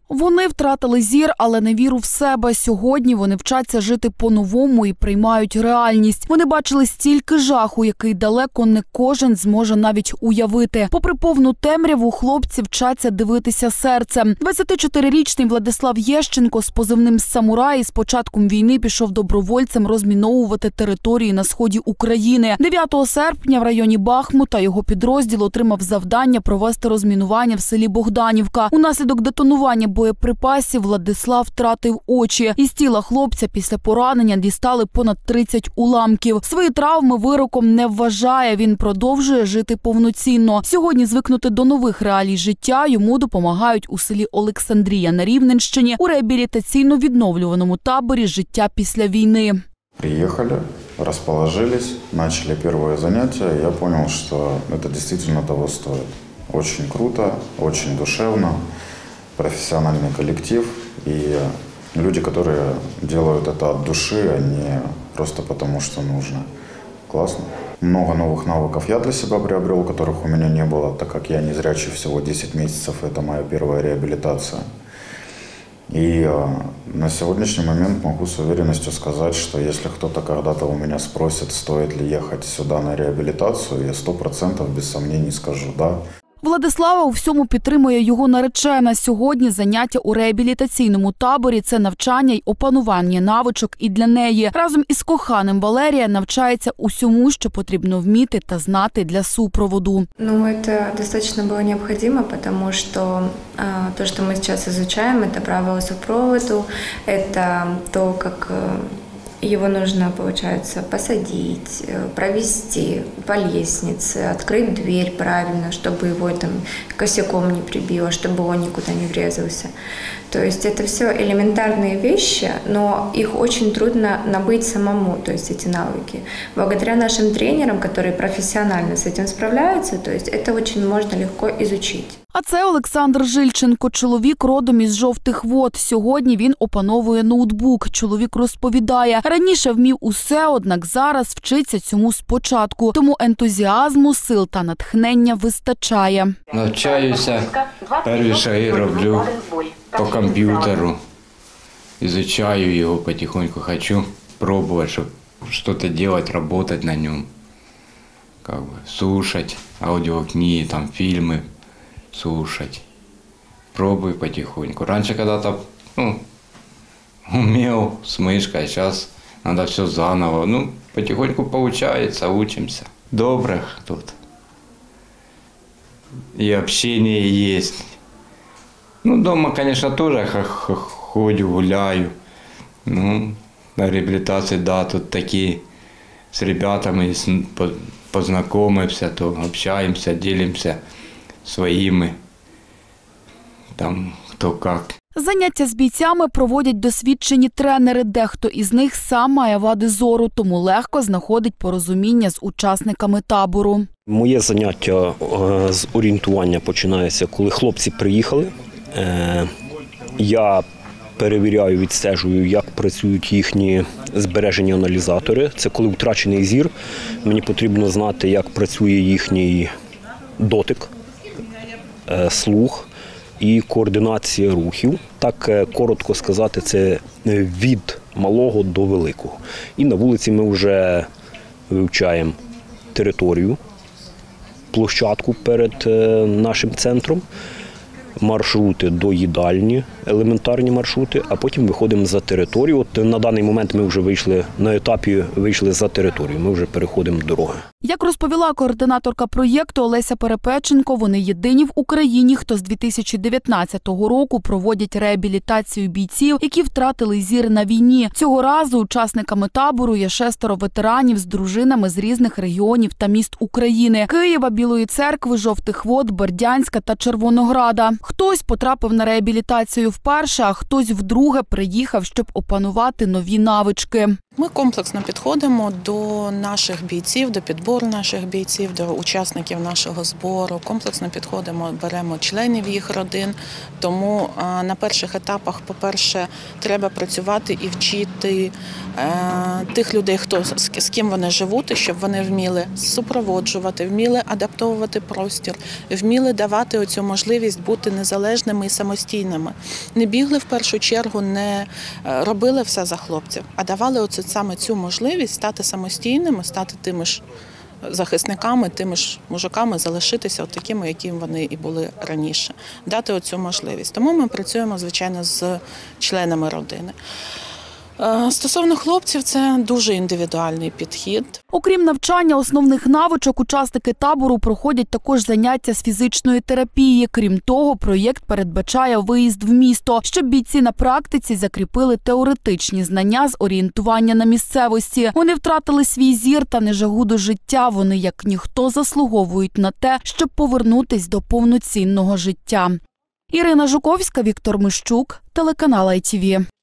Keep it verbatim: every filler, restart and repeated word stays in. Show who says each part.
Speaker 1: Вони втратили зір, але не віру в себе. Сьогодні вони вчаться жити по-новому і приймають реальність. Вони бачили стільки жаху, який далеко не кожен зможе навіть уявити. Попри повну темряву, хлопці вчаться дивитися серцем. двадцятичотирирічний Владислав Єщенко з позивним «Самурай» з початком війни пішов добровольцем розміновувати території на сході України. дев'ятого серпня в районі Бахмута його підрозділ отримав завдання провести розмінування в селі Богданівка. Унаслідок детонування боєприпасів Владислав втратив очі. Із тіла хлопця після поранення дістали понад тридцять уламків. Свої травми вироком не вважає, він продовжує жити повноцінно. Сьогодні звикнути до нових реалій життя йому допомагають у селі Олександрія на Рівненщині у реабілітаційно-відновлюваному таборі «Життя після війни».
Speaker 2: Приехали, расположились, начали первое занятие. Я понял, что это действительно того стоит. Очень круто, очень душевно, профессиональный коллектив и люди, которые делают это от души, а не просто потому, что нужно. Классно. Много новых навыков я для себя приобрел, которых у меня не было, так как я незрячий всего десять месяцев, это моя первая реабилитация. И на сегодняшний момент могу с уверенностью сказать, что если кто-то когда-то у меня спросит, стоит ли ехать сюда на реабилитацию, я сто процентов без сомнений скажу «да».
Speaker 1: Владислава у всьому підтримує його наречена. Сьогодні заняття у реабілітаційному таборі – це навчання й опанування навичок і для неї. Разом із коханим Валерія навчається усьому, що потрібно вміти та знати для супроводу.
Speaker 3: Ну, це достатньо було необхідно, тому що те, що ми зараз вивчаємо, це правила супроводу, це то, як его нужно, получается, посадить, провести по лестнице, открыть дверь правильно, чтобы его там косяком не прибило, чтобы он никуда не врезался. То есть это все элементарные вещи, но их очень трудно набыть самому, то есть эти навыки. Благодаря нашим тренерам, которые профессионально с этим справляются, то есть это очень можно легко изучить.
Speaker 1: А це Олександр Жильченко, чоловік родом із Жовтих Вод. Сьогодні він опановує ноутбук. Чоловік розповідає, раніше вмів усе, однак зараз вчиться цьому спочатку. Тому ентузіазму, сил та натхнення вистачає.
Speaker 4: Навчаюся, перші шаги роблю по комп'ютеру. Изучаю його потихоньку, хочу пробувати, щоб щось робити, працювати на ньому. Как бы, слушать аудиокниги, там, фильмы. Слушать. Пробую потихоньку. Раньше когда-то ну, умел с мышкой, а сейчас надо все заново. Ну, потихоньку получается, учимся. Добрых тут. И общение есть. Ну, дома, конечно, тоже ходю, гуляю. Ну, на реабилитации, да, тут такие с ребятами познакомимся, то общаемся, делимся своїми, там, хто як.
Speaker 1: Заняття з бійцями проводять досвідчені тренери. Дехто із них сам має вади зору, тому легко знаходить порозуміння з учасниками табору.
Speaker 5: Моє заняття з орієнтування починається, коли хлопці приїхали. Я перевіряю, відстежую, як працюють їхні збережені аналізатори. Це коли втрачений зір. Мені потрібно знати, як працює їхній дотик, слух і координація рухів. Так, коротко сказати, це від малого до великого. І на вулиці ми вже вивчаємо територію, площадку перед нашим центром, маршрути до їдальні, елементарні маршрути, а потім виходимо за територію. От на даний момент ми вже вийшли, на етапі вийшли за територію, ми вже переходимо дороги.
Speaker 1: Як розповіла координаторка проєкту Олеся Перепеченко, вони єдині в Україні, хто з дві тисячі дев'ятнадцятого року проводять реабілітацію бійців, які втратили зір на війні. Цього разу учасниками табору є шестеро ветеранів з дружинами з різних регіонів та міст України – Києва, Білої Церкви, Жовтих Вод, Бердянська та Червонограда. Хтось потрапив на реабілітацію вперше, а хтось вдруге приїхав, щоб опанувати нові навички.
Speaker 6: Ми комплексно підходимо до наших бійців, до підбору наших бійців, до учасників нашого збору. Комплексно підходимо, беремо членів їх родин. Тому на перших етапах, по-перше, треба працювати і вчити тих людей, хто з ким вони живуть, щоб вони вміли супроводжувати, вміли адаптовувати простір, вміли давати оцю можливість бути незалежними і самостійними. Не бігли в першу чергу, не робили все за хлопців, а давали оце саме цю можливість стати самостійними, стати тими ж захисниками, тими ж мужиками, залишитися от такими, якими вони і були раніше. Дати оцю можливість. Тому ми працюємо, звичайно, з членами родини. Стосовно хлопців, це дуже індивідуальний підхід.
Speaker 1: Окрім навчання основних навичок, учасники табору проходять також заняття з фізичної терапії. Крім того, проєкт передбачає виїзд в місто, щоб бійці на практиці закріпили теоретичні знання з орієнтування на місцевості. Вони втратили свій зір та нежагу до життя. Вони, як ніхто, заслуговують на те, щоб повернутись до повноцінного життя. Ірина Жуковська, Віктор Мищук, телеканал ай ті ві.